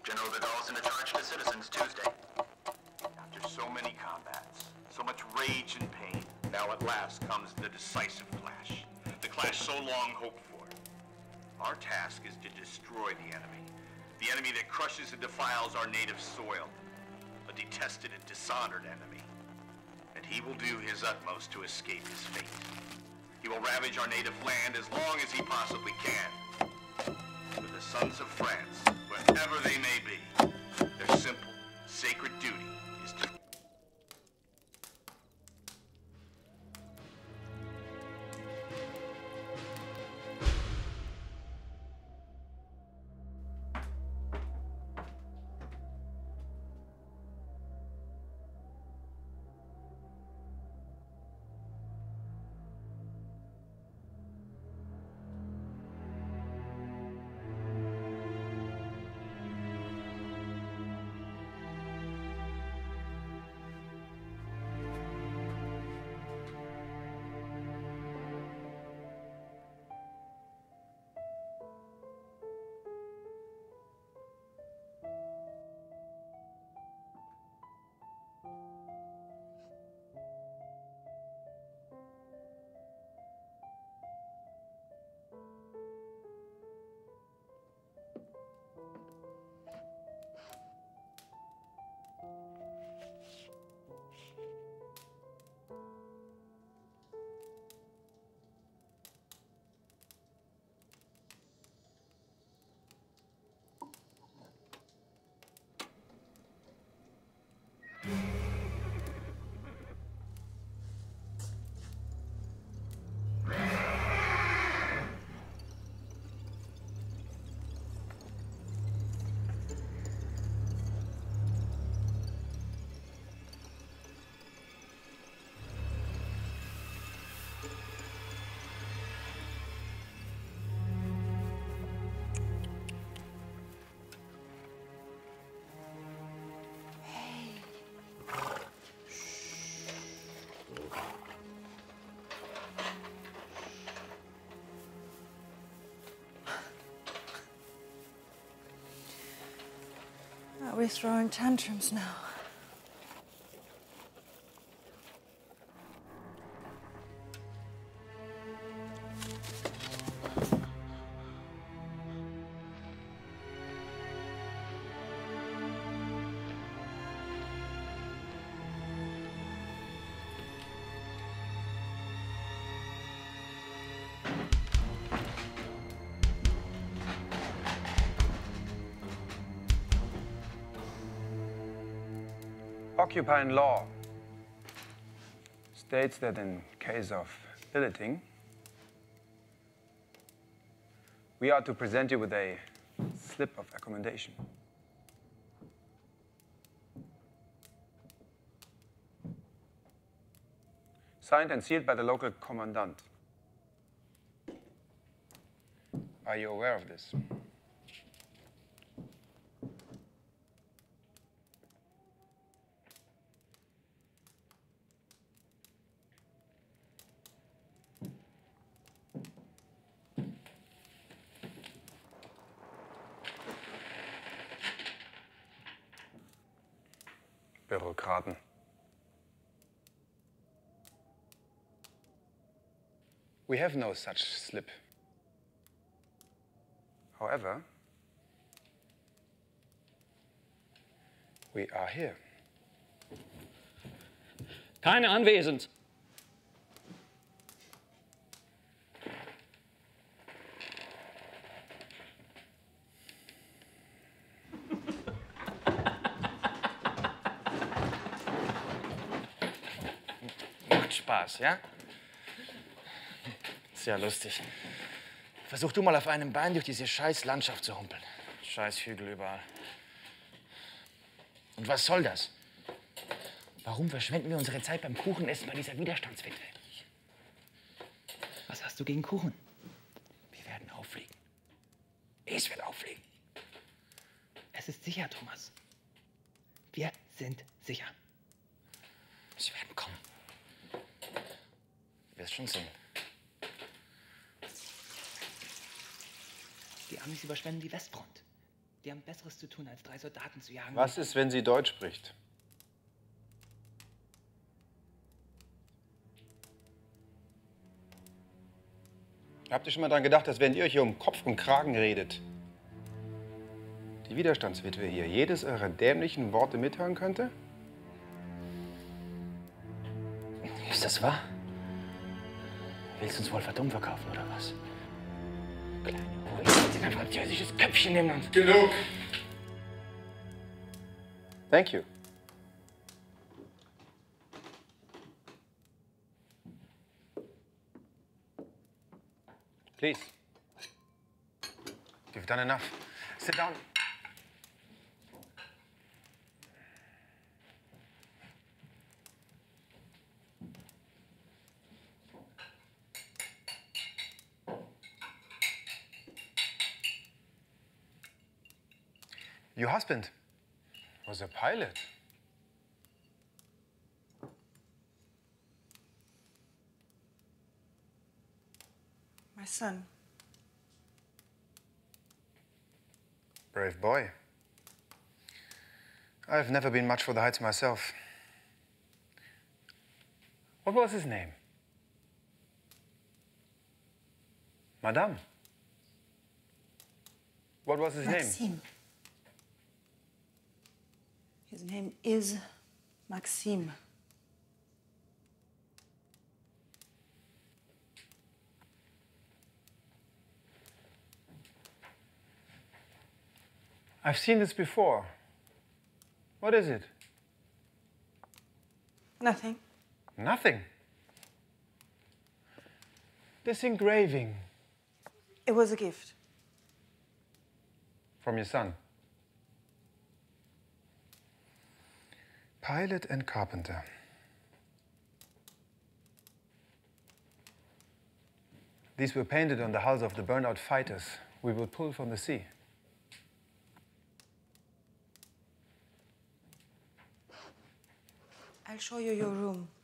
General Vidal sent a charge to citizens Tuesday. After so many combats, so much rage and pain, now at last comes the decisive clash. The clash so long hoped for. Our task is to destroy the enemy that crushes and defiles our native soil, a detested and dishonored enemy. And he will do his utmost to escape his fate. He will ravage our native land as long as he possibly can. For the sons of France, wherever they may be, their simple, sacred duty is to... Are we throwing tantrums now? Occupying law states that in case of billeting, we are to present you with a slip of accommodation. Signed and sealed by the local commandant. Are you aware of this? Bürokraten. We have no such slip. However, we are here. Keine anwesend. Macht Spaß, ja? Ist ja lustig. Versuch du mal auf einem Bein durch diese scheiß Landschaft zu humpeln. Scheiß Hügel überall. Und was soll das? Warum verschwenden wir unsere Zeit beim Kuchenessen bei dieser Widerstandswitwe? Was hast du gegen Kuchen? Wir werden auffliegen. Es wird auffliegen. Es ist sicher, Thomas. Wir sind sicher. Sie werden kommen. Du wirst schon sehen. Die Amis überschwemmen die Westfront. Die haben Besseres zu tun, als 3 Soldaten zu jagen. Was ist, wenn sie Deutsch spricht? Habt ihr schon mal daran gedacht, dass wenn ihr euch hier um Kopf und Kragen redet, die Widerstandswitwe hier jedes eurer dämlichen Worte mithören könnte? Ist das wahr? Willst du uns wohl für dumm verkaufen, oder was? Kleine Hure, ich will ein französisches Köpfchen in uns. Genug! Thank you. Please. You've done enough. Sit down. Your husband was a pilot. My son. Brave boy. I've never been much for the heights myself. What was his name? Madame. What was his name? Maxime. His name is Maxime. I've seen this before. What is it? Nothing. Nothing. This engraving It was a gift. from your son. Pilot and carpenter. These were painted on the hulls of the burned-out fighters we will pull from the sea. I'll show you your room.